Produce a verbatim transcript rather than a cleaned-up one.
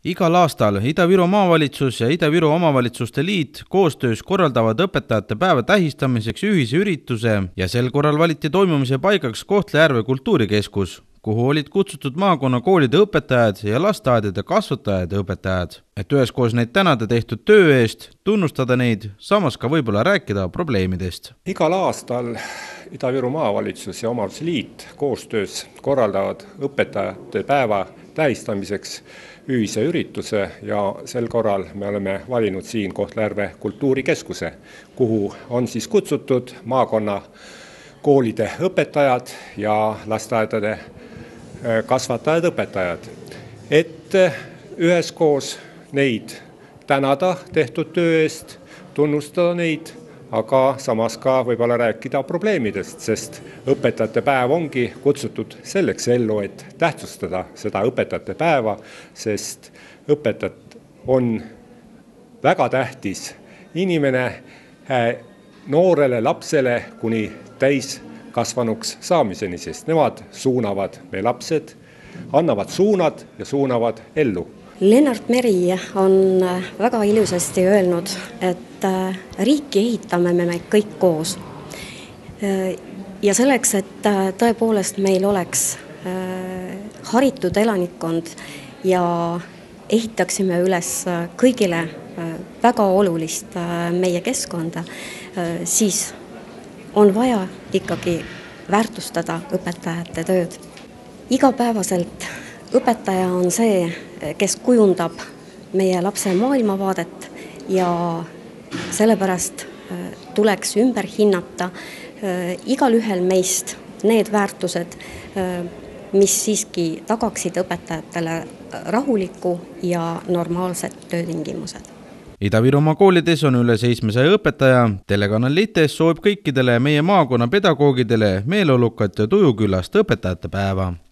Igal aastal Ida-Viru maavalitsus ja Ida-Viru omavalitsuste liit koostöös korraldavad õpetajate päeva tähistamiseks ühise ürituse ja sel korral valiti toimumise paigaks Kohtla-Järve kultuurikeskus, kuhu olid kutsutud maakonna koolide õpetajad ja lasteaedade kasvatajad ja õpetajad, et üheskoos neid tänada tehtud töö eest, tunnustada neid, samas ka võib-olla rääkida probleemidest. Igal aastal Ida-Viru maavalitsus ja omavalitsuste liit koostöös korraldavad õpetajate päeva tähistamiseks ühise ürituse ja sel korral me oleme valinud siin Kohtla-Järve kultuurikeskuse, kuhu on siis kutsutud maakonna koolide õpetajad ja lasteaedade kasvatajad õpetajad, et üheskoos neid tänada tehtud töö eest, tunnustada neid, aga samas ka võib-olla rääkida probleemidest, sest õpetajate päev ongi kutsutud selleks ellu, et tähtsustada seda õpetajate päeva, sest õpetajad on väga tähtis inimene noorele lapsele kuni täiskasvanuks saamiseni, sest nemad suunavad meie lapsed, annavad suunad ja suunavad ellu. Lennart Meri on väga ilusasti öelnud, et riiki ehitame me kõik koos. Ja selleks, et tõepoolest meil oleks haritud elanikkond ja ehitaksime üles kõigile väga olulist meie keskkonda, siis on vaja ikkagi väärtustada õpetajate tööd. Igapäevaselt õpetaja on see, kes kujundab meie lapse maailmavaadet ja sellepärast tuleks ümber hinnata igal ühel meist need väärtused, mis siiski tagaksid õpetajatele rahuliku ja normaalsed töötingimused. Ida-Virumaa koolides on üle seitsmesaja õpetaja. Telekanal Lites soovib kõikidele meie maakonna pedagoogidele meeleolukat ja tujuküllast õpetajate päeva.